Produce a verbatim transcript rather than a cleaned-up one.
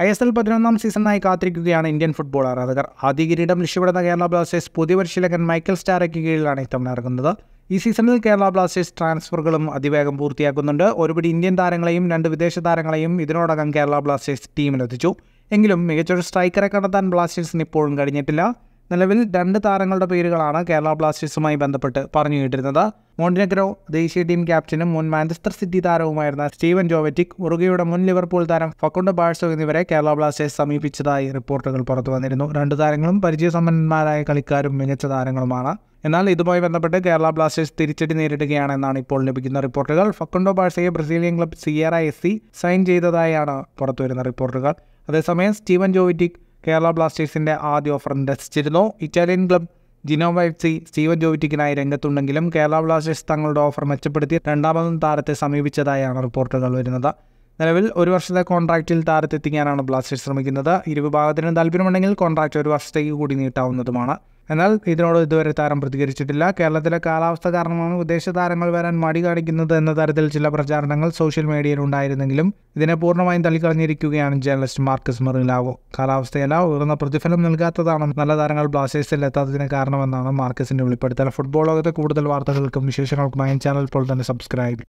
I S L പതിനൊന്നാം സീസണിനായി കാത്തിരിക്കുകയാണ് Indian football ആരാധകർ. ആദ്യ കിരീടം ലക്ഷ്യമിടുന്ന കേരള ബ്ലാസ്റ്റേഴ്സ് പുതിയ പരിശീലകൻ മൈക്കൽ സ്റ്റാറയ്ക്ക് കീഴിലാണ് ഇത്തവണ ഇറങ്ങുന്നത്. ഈ സീസണിൽ കേരള ബ്ലാസ്റ്റേഴ്സ് ട്രാൻസ്ഫറുകളും അതിവേഗം പൂർത്തിയാക്കുന്നുണ്ട്. ഒരുപിടി ഇന്ത്യൻ താരങ്ങളെയും രണ്ട് വിദേശ താരങ്ങളെയും ഇതിനോടകം കേരള ബ്ലാസ്റ്റേഴ്സ് ടീമിലെത്തിച്ചു. എങ്കിലും മികച്ചൊരു സ്ട്രൈക്കറെ കണ്ടെത്താൻ ബ്ലാസ്റ്റേഴ്സിന് ഇപ്പോഴും കഴിഞ്ഞിട്ടില്ല. നിലവിൽ രണ്ട് താരങ്ങളുടെ പേരുകളാണ് കേരള ബ്ലാസ്റ്റേഴ്സുമായി ബന്ധപ്പെട്ട് പറഞ്ഞു കേട്ടിരുന്നത്. മോണ്ടിനെഗ്രോ ദേശീയ ടീം ക്യാപ്റ്റനും മുൻ മാഞ്ചസ്റ്റർ സിറ്റി താരവുമായിരുന്ന സ്റ്റീവൻ ജോവറ്റിക്, ഉറുഗ്വേയുടെ മുൻ ലിവർപൂൾ താരം ഫക്കുണ്ടോ ബാഴ്സോ എന്നിവരെ കേരള ബ്ലാസ്റ്റേഴ്സ് സമീപിച്ചതായി റിപ്പോർട്ടുകൾ പുറത്തു വന്നിരുന്നു. രണ്ട് താരങ്ങളും പരിചയസമ്പന്നന്മാരായ കളിക്കാരും മികച്ച താരങ്ങളുമാണ്. എന്നാൽ ഇതുമായി ബന്ധപ്പെട്ട് കേരള ബ്ലാസ്റ്റേഴ്സ് തിരിച്ചടി നേരിടുകയാണെന്നാണ് ഇപ്പോൾ ലഭിക്കുന്ന റിപ്പോർട്ടുകൾ. ഫക്കുണ്ടോ ബാഴ്സയെ Brazilian club Ceara S C sign ചെയ്തതായാണ് പുറത്തുവരുന്ന റിപ്പോർട്ടുകൾ. അതേസമയം സ്റ്റീവൻ ജോവറ്റിക് കേരള ബ്ലാസ്റ്റേഴ്സിന്റെ ആദ്യ ഓഫർ നിരസിച്ചിരുന്നു. Italian club Genoa F C Stevan ജോവറ്റിക്കിനായി രംഗത്തുണ്ടെങ്കിലും കേരള ബ്ലാസ്റ്റേഴ്സ് തങ്ങളുടെ ഓഫർ മെച്ചപ്പെടുത്തി രണ്ടാമതും താരത്തെ സമീപിച്ചതായാണ് റിപ്പോർട്ടുകൾ വരുന്നത്. നിലവിൽ ഒരു വർഷത്തെ കോൺട്രാക്റ്റിൽ താരത്തെത്തിക്കാനാണ് ബ്ലാസ്റ്റേഴ്സ് ശ്രമിക്കുന്നത്. ഇരുവിഭാഗത്തിനും താല്പര്യമുണ്ടെങ്കിൽ കോൺട്രാക്റ്റ് ഒരു വർഷത്തേക്ക് കൂടി നീട്ടാവുന്നതുമാണ്. എന്നാൽ ഇതിനോട് ഇതുവരെ താരം പ്രതികരിച്ചിട്ടില്ല. കേരളത്തിലെ കാലാവസ്ഥ കാരണമാണ് വിദേശ താരങ്ങൾ വരാൻ മടി കാണിക്കുന്നത് എന്ന തരത്തിൽ ചില പ്രചാരണങ്ങൾ സോഷ്യൽ മീഡിയയിൽ ഉണ്ടായിരുന്നെങ്കിലും ഇതിനെ പൂർണ്ണമായും തള്ളിക്കളഞ്ഞിരിക്കുകയാണ് ജേർണലിസ്റ്റ് മാർക്കസ് മെറിലാവോ. കാലാവസ്ഥയല്ല, ഉയർന്ന പ്രതിഫലം നൽകാത്തതാണ് നല്ല താരങ്ങൾ ബ്ലാസ്റ്റേഴ്സിൽ എത്താത്തതിന് കാരണമെന്നാണ് മാർക്കസിന്റെ വെളിപ്പെടുത്തൽ. ഫുട്ബോൾ ലോകത്തെ കൂടുതൽ വാർത്തകൾക്കും വിശേഷങ്ങൾക്കുമായി ചാനൽ ഇപ്പോൾ തന്നെ സബ്സ്ക്രൈബ്